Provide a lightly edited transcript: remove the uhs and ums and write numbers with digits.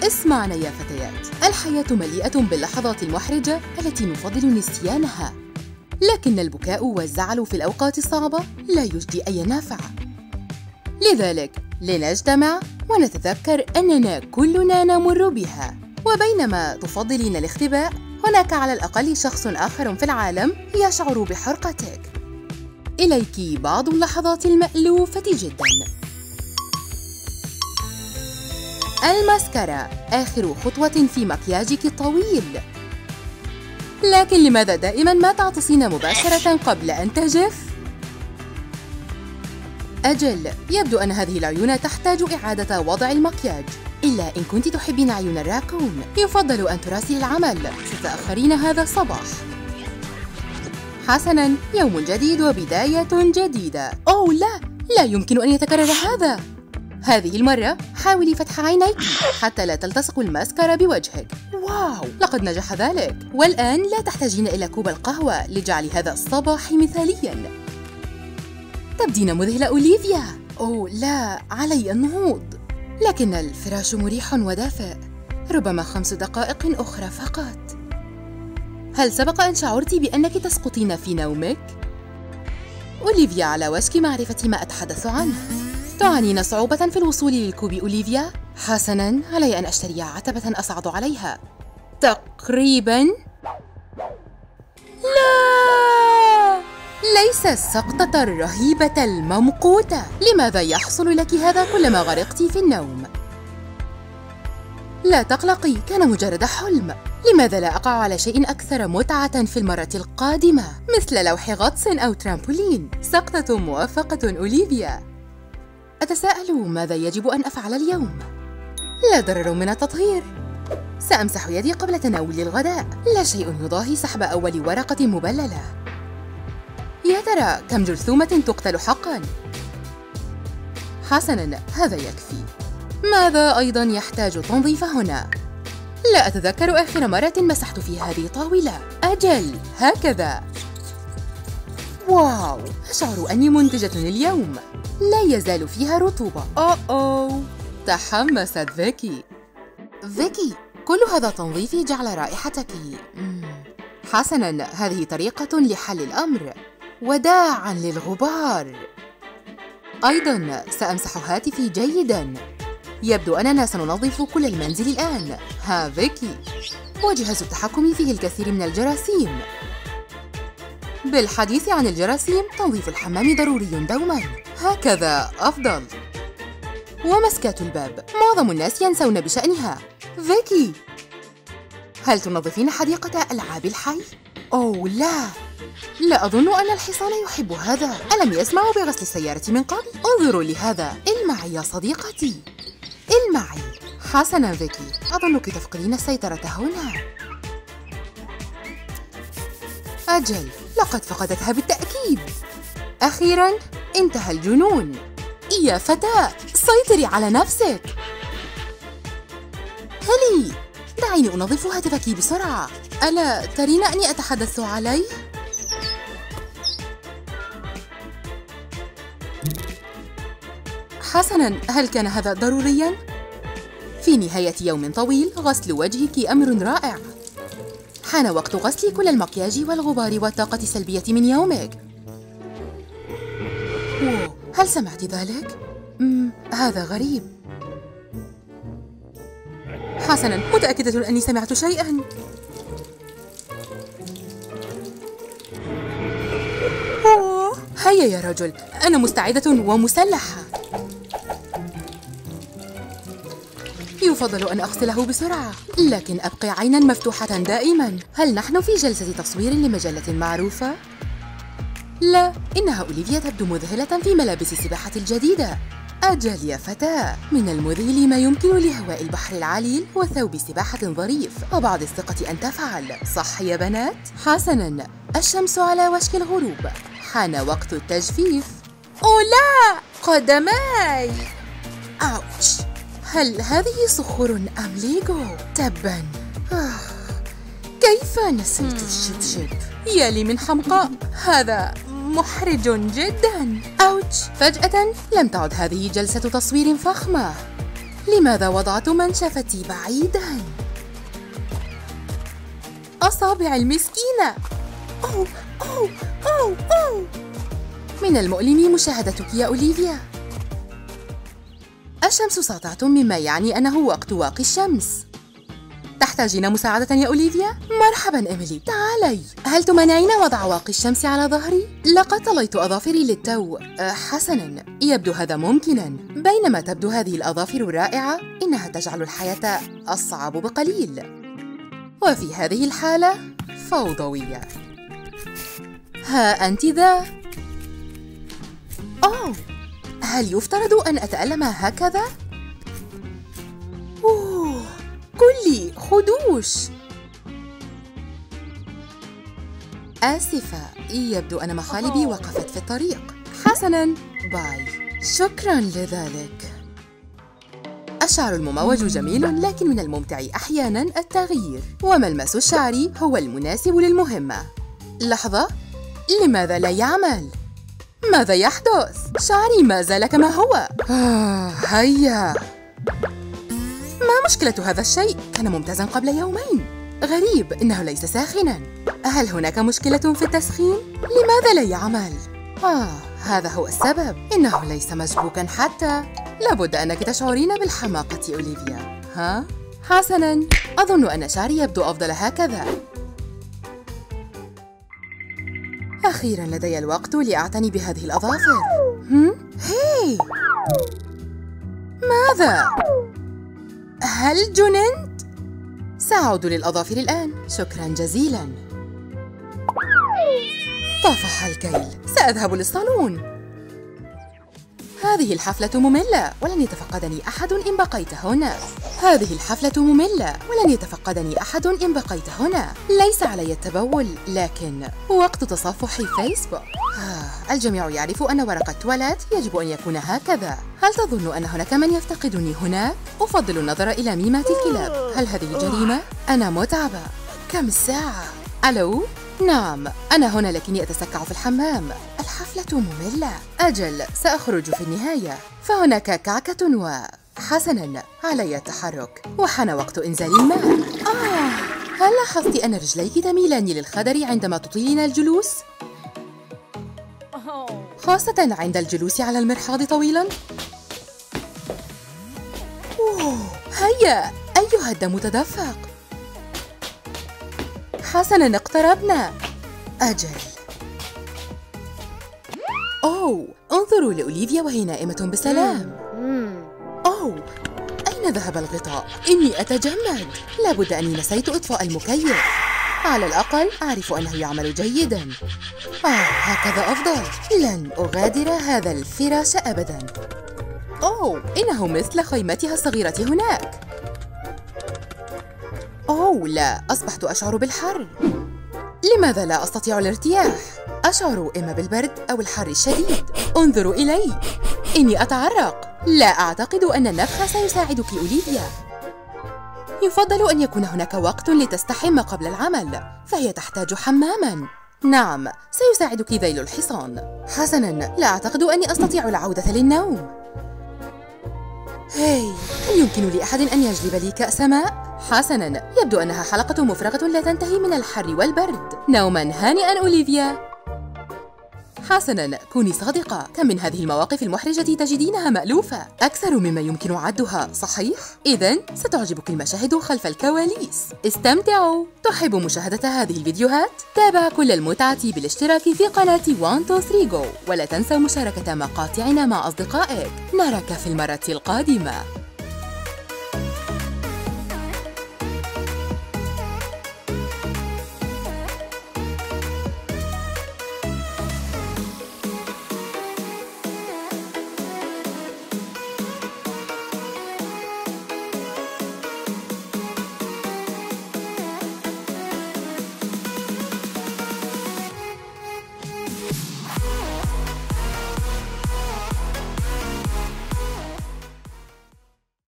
اسمعنا يا فتيات، الحياة مليئة باللحظات المحرجة التي نفضل نسيانها، لكن البكاء والزعل في الأوقات الصعبة لا يجدي أي نفع. لذلك لنجتمع ونتذكر أننا كلنا نمر بها، وبينما تفضلين الاختباء، هناك على الأقل شخص آخر في العالم يشعر بحرقتك. إليك بعض اللحظات المألوفة جداً. الماسكارا آخر خطوة في مكياجك الطويل. لكن لماذا دائماً ما تعطسين مباشرة قبل أن تجف؟ أجل، يبدو أن هذه العيون تحتاج إعادة وضع المكياج. إلا إن كنت تحبين عيون الراكون، يفضل أن تراسلي العمل، ستتأخرين هذا الصباح. حسناً، يوم جديد وبداية جديدة. أوه لا يمكن أن يتكرر هذا. هذه المرة حاولي فتح عينيك حتى لا تلتصق الماسكارا بوجهك. واو، لقد نجح ذلك. والآن لا تحتاجين إلى كوب القهوة لجعل هذا الصباح مثالياً. تبدين مذهلة أوليفيا. أوه لا، علي النهوض. لكن الفراش مريح ودافئ. ربما 5 دقائق أخرى فقط. هل سبق أن شعرتِ بأنك تسقطين في نومك؟ أوليفيا على وشك معرفة ما أتحدث عنه. تعانين صعوبة في الوصول للكوب أوليفيا؟ حسناً، علي أن أشتري عتبة أصعد عليها. تقريباً. لا! ليس السقطة الرهيبة الممقوتة. لماذا يحصل لك هذا كلما غرقتِ في النوم؟ لا تقلقي، كان مجرد حلم. لماذا لا أقع على شيء أكثر متعة في المرة القادمة، مثل لوح غطس أو ترامبولين؟ سقطة موفقة أوليفيا. أتساءل ماذا يجب أن أفعل اليوم؟ لا ضرر من التطهير. سأمسح يدي قبل تناول الغداء. لا شيء يضاهي سحب أول ورقة مبللة. يا ترى كم جرثومة تقتل حقاً؟ حسناً، هذا يكفي. ماذا أيضاً يحتاج تنظيف هنا؟ لا أتذكر آخر مرة مسحت في هذه الطاولة. أجل، هكذا. واو، أشعر أني منتجة اليوم. لا يزال فيها رطوبة. أوه، تحمست فيكي. فيكي، كل هذا التنظيف جعل رائحتك. حسناً، هذه طريقة لحل الأمر. وداعاً للغبار. أيضاً سأمسح هاتفي جيداً. يبدو أننا سننظف كل المنزل الآن. ها فيكي، وجهاز التحكم فيه الكثير من الجراثيم. بالحديث عن الجراثيم، تنظيف الحمام ضروري دوماً. هكذا أفضل. ومسكات الباب، معظم الناس ينسون بشأنها. فيكي، هل تنظفين حديقة ألعاب الحي؟ أوه لا أظن أن الحصان يحب هذا. ألم يسمعوا بغسل السيارة من قبل؟ انظروا لهذا. المعي يا صديقتي، المعي. حسناً فيكي، أظنك تفقدين السيطرة هنا. أجل، لقد فقدتها بالتأكيد. أخيراً، انتهى الجنون. يا فتاة، سيطري على نفسك. هلي، دعيني أنظف هاتفك بسرعة. ألا ترين أني أتحدث عليه؟ حسناً، هل كان هذا ضرورياً؟ في نهاية يوم طويل، غسل وجهك أمر رائع. حان وقت غسل كل المكياج والغبار والطاقة السلبية من يومك. أوه، هل سمعت ذلك؟ هذا غريب. حسناً، متأكدة أني سمعت شيئاً. أوه، هيا يا رجل، أنا مستعدة ومسلحة. يفضل أن أغسله بسرعة، لكن أبقي عيناً مفتوحة دائماً. هل نحن في جلسة تصوير لمجلة معروفة؟ لا، إنها أوليفيا تبدو مذهلة في ملابس السباحة الجديدة. أجل يا فتاة، من المذهل ما يمكن لهواء البحر العليل وثوب سباحة ظريف وبعض الثقة أن تفعل، صح يا بنات؟ حسناً، الشمس على وشك الغروب. حان وقت التجفيف. أوه لا، قدماي. أوتش، هل هذه صخور أم ليغو؟ تباً. كيف نسيت الشبشب؟ يا لي من حمقاء، هذا محرج جداً. أوتش، فجأة لم تعد هذه جلسة تصوير فخمة. لماذا وضعت منشفتي بعيداً؟ أصابع المسكينة. أوه أوه أوه أوه. من المؤلم مشاهدتك يا أوليفيا. الشمس ساطعة، مما يعني أنه وقت واقي الشمس. تحتاجين مساعدة يا أوليفيا؟ مرحباً إيميلي، تعالي. هل تمانعين وضع واقي الشمس على ظهري؟ لقد طليت أظافري للتو. حسناً، يبدو هذا ممكناً. بينما تبدو هذه الأظافر الرائعة، إنها تجعل الحياة أصعب بقليل. وفي هذه الحالة فوضوية. ها أنت ذا. أوه، هل يفترض أن أتألم هكذا؟ أوه، كلي خدوش. آسفة، يبدو أن مخالبي وقفت في الطريق. حسناً، باي. شكراً لذلك. الشعر المموج جميل، لكن من الممتع أحياناً التغيير، وملمس الشعر هو المناسب للمهمة. لحظة، لماذا لا يعمل؟ ماذا يحدث؟ شعري ما زال كما هو. هيا. ما مشكلة هذا الشيء؟ كان ممتازاً قبل يومين. غريب، إنه ليس ساخناً. هل هناك مشكلة في التسخين؟ لماذا لا يعمل؟ هذا هو السبب. إنه ليس مسبوكاً حتى. لابد أنك تشعرين بالحماقة أوليفيا. ها؟ حسناً، أظن أن شعري يبدو أفضل هكذا. أخيراً لدي الوقت لأعتني بهذه الأظافر. هاي! ماذا؟ هل جننت؟ سأعود للأظافر الآن، شكراً جزيلاً. طفح الكيل، سأذهب للصالون. هذه الحفلة مملة، ولن يتفقدني أحد إن بقيت هنا. هذه الحفلة مملة، ولن يتفقدني أحد إن بقيت هنا. ليس علي التبول، لكن وقت تصفح فيسبوك. الجميع يعرف أن ورق التواليت يجب أن يكون هكذا. هل تظن أن هناك من يفتقدني هناك؟ أفضل النظر إلى ميمات الكلاب. هل هذه جريمة؟ أنا متعبة. كم الساعة؟ ألو؟ نعم، أنا هنا لكني أتسكع في الحمام. الحفلة مملة. أجل، سأخرج في النهاية. فهناك كعكة حسناً، علي التحرك. وحان وقت إنزال الماء. هل لاحظت أن رجليك تميلان للخدر عندما تطيلين الجلوس؟ خاصة عند الجلوس على المرحاض طويلاً؟ هيا، أيها الدم تدفق. حسناً، اقتربنا. أجل. انظروا لأوليفيا وهي نائمة بسلام. أين ذهب الغطاء؟ إني أتجمد. لابد أني نسيت إطفاء المكيف. على الأقل أعرف أنه يعمل جيداً. هكذا أفضل. لن أغادر هذا الفراش أبداً. إنه مثل خيمتها الصغيرة هناك. لا، أصبحت أشعر بالحر. لماذا لا أستطيع الارتياح؟ أشعر إما بالبرد أو الحر الشديد. انظروا إلي، إني أتعرق. لا أعتقد أن النفخ سيساعدك أوليفيا. يفضل أن يكون هناك وقت لتستحم قبل العمل، فهي تحتاج حماماً. نعم، سيساعدك ذيل الحصان. حسناً، لا أعتقد أني أستطيع العودة للنوم. هل يمكن لأحد أن يجلب لي كأس ماء؟ حسناً، يبدو أنها حلقة مفرغة لا تنتهي من الحر والبرد. نوماً هانئاً أوليفيا. حسناً، كوني صادقة. كم من هذه المواقف المحرجة تجدينها مألوفة، أكثر مما يمكن عدها، صحيح؟ إذن ستعجبك المشاهد خلف الكواليس. استمتعوا. تحب مشاهدة هذه الفيديوهات؟ تابع كل المتعة بالاشتراك في قناة 123 Go، ولا تنسى مشاركة مقاطعنا مع أصدقائك. نراك في المرة القادمة.